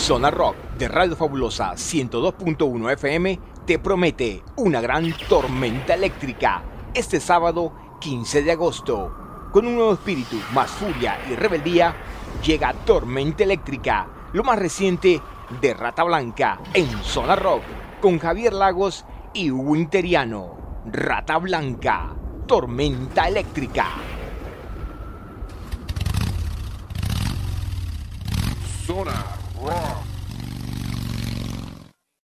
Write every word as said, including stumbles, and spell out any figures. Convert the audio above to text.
Zona Rock de Radio Fabulosa ciento dos punto uno F M te promete una gran tormenta eléctrica este sábado quince de agosto. Con un nuevo espíritu, más furia y rebeldía, llega Tormenta Eléctrica, lo más reciente de Rata Blanca en Zona Rock, con Javier Lagos y Hugo Interiano. Rata Blanca, Tormenta Eléctrica. Zona Rock.